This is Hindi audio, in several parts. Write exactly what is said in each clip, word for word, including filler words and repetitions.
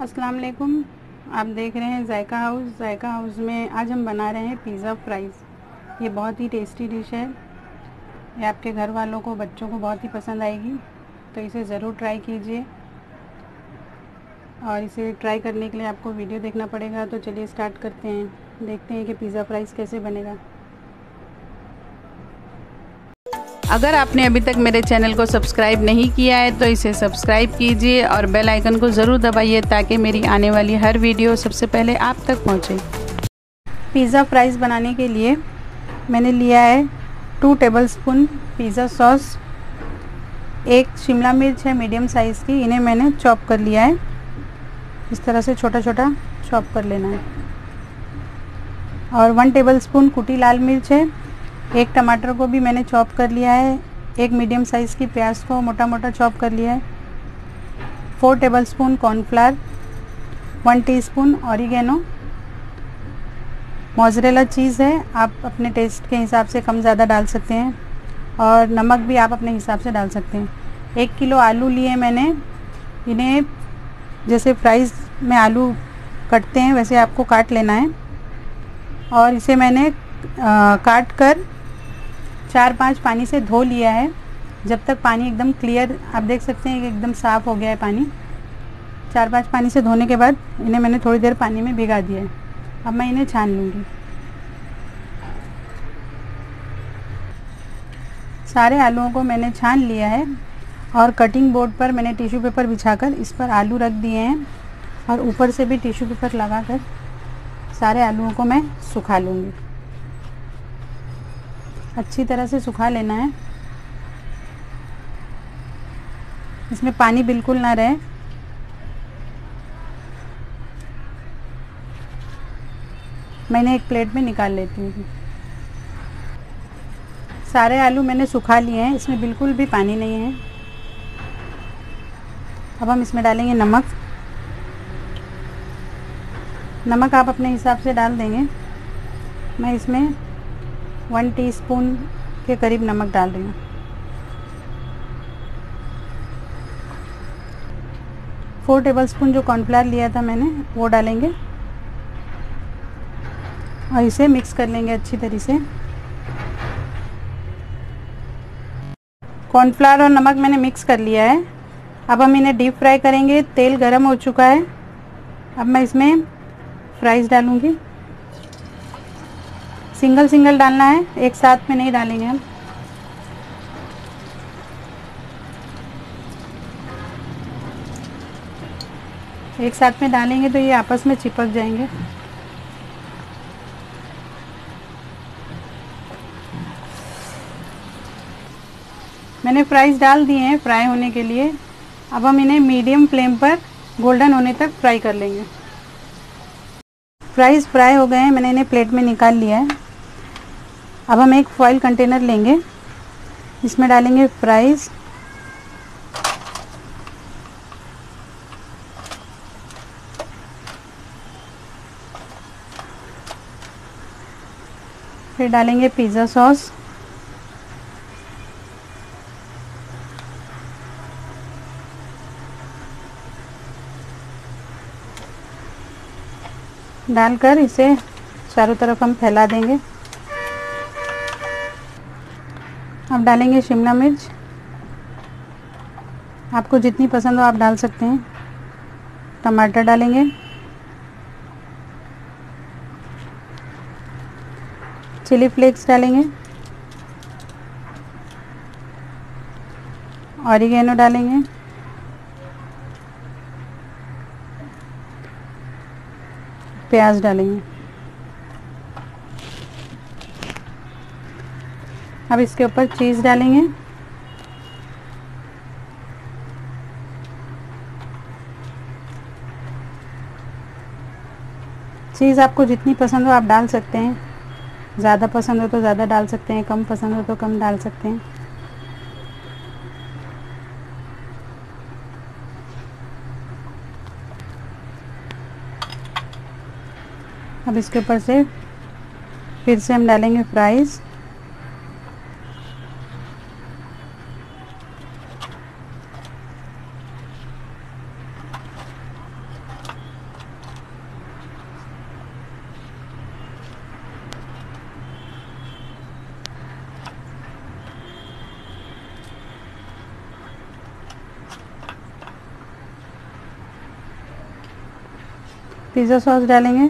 अस्सलाम वालेकुम। आप देख रहे हैं जायका हाउस। जायका हाउस में आज हम बना रहे हैं पिज़्ज़ा फ्राइज़। ये बहुत ही टेस्टी डिश है। ये आपके घर वालों को, बच्चों को बहुत ही पसंद आएगी, तो इसे ज़रूर ट्राई कीजिए। और इसे ट्राई करने के लिए आपको वीडियो देखना पड़ेगा। तो चलिए स्टार्ट करते हैं, देखते हैं कि पिज़्ज़ा फ्राइज़ कैसे बनेगा। अगर आपने अभी तक मेरे चैनल को सब्सक्राइब नहीं किया है तो इसे सब्सक्राइब कीजिए और बेल आइकन को ज़रूर दबाइए ताकि मेरी आने वाली हर वीडियो सबसे पहले आप तक पहुंचे। पिज़्ज़ा फ्राइज़ बनाने के लिए मैंने लिया है टू टेबलस्पून पिज़्ज़ा सॉस, एक शिमला मिर्च है मीडियम साइज़ की, इन्हें मैंने चॉप कर लिया है। इस तरह से छोटा छोटा चॉप कर लेना है। और वन टेबलस्पून कुटी लाल मिर्च है। एक टमाटर को भी मैंने चॉप कर लिया है। एक मीडियम साइज़ की प्याज को मोटा मोटा चॉप कर लिया है। Four tablespoon cornflour, one teaspoon oregano, mozzarella cheese है, आप अपने टेस्ट के हिसाब से कम ज़्यादा डाल सकते हैं, और नमक भी आप अपने हिसाब से डाल सकते हैं। एक किलो आलू लिए मैंने, इन्हें जैसे फ्राइज़ में आलू कटते हैं वैसे आपको काट लेना है। और इसे मैंने आ, काट कर चार पांच पानी से धो लिया है। जब तक पानी एकदम क्लियर, आप देख सकते हैं कि एकदम साफ़ हो गया है पानी। चार पांच पानी से धोने के बाद इन्हें मैंने थोड़ी देर पानी में भिगा दिया है। अब मैं इन्हें छान लूँगी। सारे आलूओं को मैंने छान लिया है और कटिंग बोर्ड पर मैंने टिश्यू पेपर बिछाकर इस पर आलू रख दिए हैं, और ऊपर से भी टिश्यू पेपर लगाकर सारे आलूओं को मैं सुखा लूँगी। अच्छी तरह से सुखा लेना है, इसमें पानी बिल्कुल ना रहे। मैंने एक प्लेट में निकाल लेती हूँ। सारे आलू मैंने सुखा लिए हैं, इसमें बिल्कुल भी पानी नहीं है। अब हम इसमें डालेंगे नमक। नमक आप अपने हिसाब से डाल देंगे। मैं इसमें वन टीस्पून के करीब नमक डाल रही हूँ। फोर टेबलस्पून जो कॉर्नफ्लावर लिया था मैंने वो डालेंगे और इसे मिक्स कर लेंगे अच्छी तरह से। कॉर्नफ्लावर और नमक मैंने मिक्स कर लिया है। अब हम इन्हें डीप फ्राई करेंगे। तेल गरम हो चुका है। अब मैं इसमें फ्राइज़ डालूँगी। सिंगल सिंगल डालना है, एक साथ में नहीं डालेंगे हम। एक साथ में डालेंगे तो ये आपस में चिपक जाएंगे। मैंने फ्राइज़ डाल दिए हैं फ्राई होने के लिए। अब हम इन्हें मीडियम फ्लेम पर गोल्डन होने तक फ्राई कर लेंगे। फ्राइज़ फ्राई हो गए हैं, मैंने इन्हें प्लेट में निकाल लिया है। अब हम एक फॉइल कंटेनर लेंगे, इसमें डालेंगे फ्राइज़। फिर डालेंगे पिज़्ज़ा सॉस, डालकर इसे चारों तरफ हम फैला देंगे। अब डालेंगे शिमला मिर्च, आपको जितनी पसंद हो आप डाल सकते हैं। टमाटर डालेंगे, चिली फ्लेक्स डालेंगे, ऑरिगेनो डालेंगे, प्याज डालेंगे। अब इसके ऊपर चीज़ डालेंगे। चीज़ आपको जितनी पसंद हो आप डाल सकते हैं। ज़्यादा पसंद हो तो ज़्यादा डाल सकते हैं, कम पसंद हो तो कम डाल सकते हैं। अब इसके ऊपर से फिर से हम डालेंगे फ्राइज़। पिज़्ज़ा सॉस डालेंगे।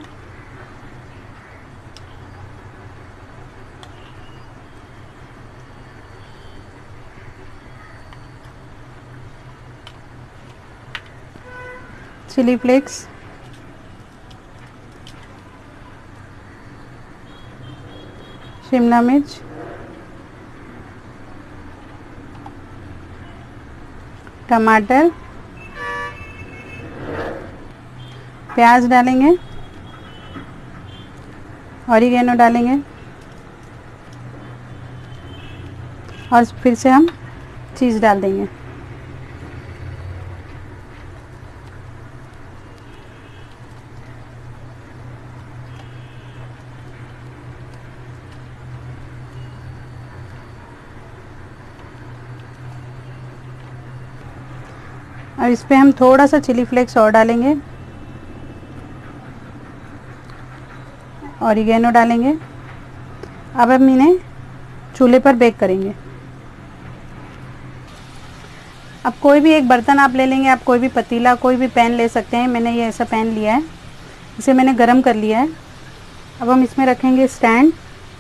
चिली फ्लेक्स, शिमला मिर्च, टमाटर, प्याज डालेंगे, ऑरिगेनो डालेंगे और फिर से हम चीज़ डाल देंगे। और इस पे हम थोड़ा सा चिली फ्लेक्स और डालेंगे, ऑरिगेनो डालेंगे। अब हम इन्हें चूल्हे पर बेक करेंगे। अब कोई भी एक बर्तन आप ले लेंगे, आप कोई भी पतीला, कोई भी पैन ले सकते हैं। मैंने ये ऐसा पैन लिया है, इसे मैंने गरम कर लिया है। अब हम इसमें रखेंगे स्टैंड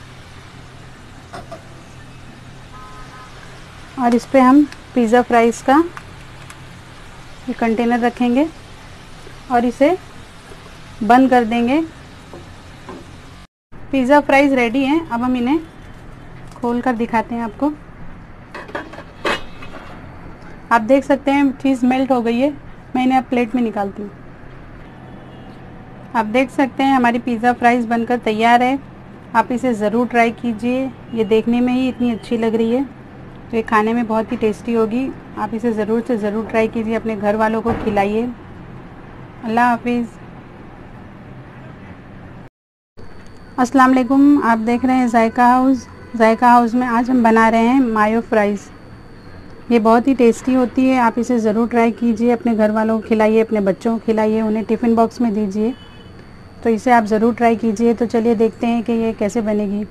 और इस पे हम पिज़्ज़ा फ्राइज़ का ये कंटेनर रखेंगे और इसे बंद कर देंगे। पिज़्ज़ा फ्राइज़ रेडी हैं। अब हम इन्हें खोल कर दिखाते हैं आपको। आप देख सकते हैं चीज़ मेल्ट हो गई है। मैं इन्हें अब प्लेट में निकालती हूँ। आप देख सकते हैं हमारी पिज़्ज़ा फ्राइज़ बनकर तैयार है। आप इसे ज़रूर ट्राई कीजिए। ये देखने में ही इतनी अच्छी लग रही है तो ये खाने में बहुत ही टेस्टी होगी। आप इसे ज़रूर से ज़रूर ट्राई कीजिए, अपने घर वालों को खिलाइए। अल्लाह हाफिज़। अस्सलाम वालेकुम, आप देख रहे हैं जायका हाउस। जायका हाउस में आज हम बना रहे हैं मायो फ्राइज़। ये बहुत ही टेस्टी होती है। आप इसे ज़रूर ट्राई कीजिए, अपने घर वालों को खिलाइए, अपने बच्चों को खिलाइए, उन्हें टिफ़िन बॉक्स में दीजिए। तो इसे आप ज़रूर ट्राई कीजिए। तो चलिए देखते हैं कि ये कैसे बनेगी।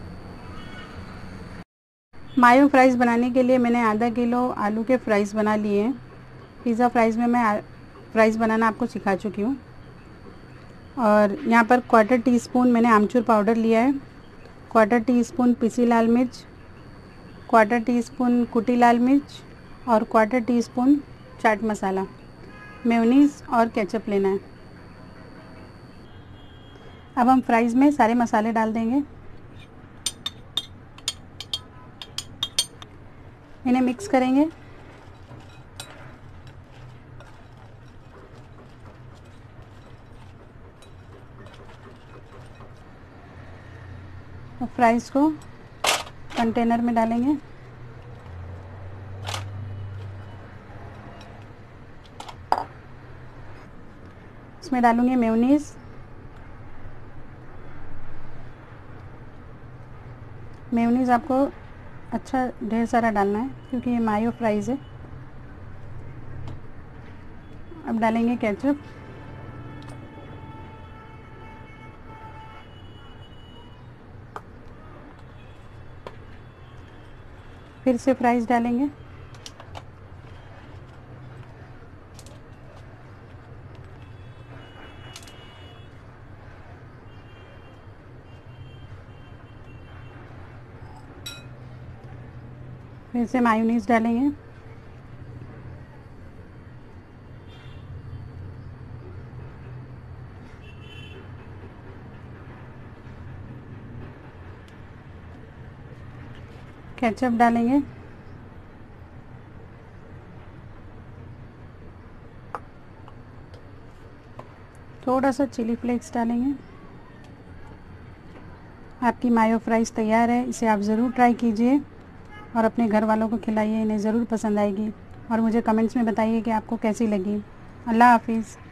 मायो फ्राइज़ बनाने के लिए मैंने आधा किलो आलू के फ्राइज़ बना लिए हैं। पिज़्ज़ा फ्राइज़ में मैं फ्राइज़ बनाना आपको सिखा चुकी हूँ। और यहाँ पर क्वार्टर टी स्पून मैंने आमचूर पाउडर लिया है, क्वार्टर टी स्पून पिसी लाल मिर्च, क्वार्टर टी स्पून कुटी लाल मिर्च और quarter teaspoon chaat masala, mayonnaise और केचप लेना है। अब हम फ्राइज़ में सारे मसाले डाल देंगे, इन्हें मिक्स करेंगे। और फ्राइज़ को कंटेनर में डालेंगे। इसमें डालूंगी मेयोनीज़। मेयोनीज़ आपको अच्छा ढेर सारा डालना है क्योंकि ये मायो फ्राइज़ है। अब डालेंगे केचप। फिर से फ्राइज़ डालेंगे। फिर से मायोनीज़ डालेंगे। केचप डालेंगे। थोड़ा सा चिली फ्लेक्स डालेंगे। आपकी मायो फ्राइज़ तैयार है। इसे आप ज़रूर ट्राई कीजिए और अपने घर वालों को खिलाइए, इन्हें ज़रूर पसंद आएगी। और मुझे कमेंट्स में बताइए कि आपको कैसी लगी। अल्लाह हाफिज़।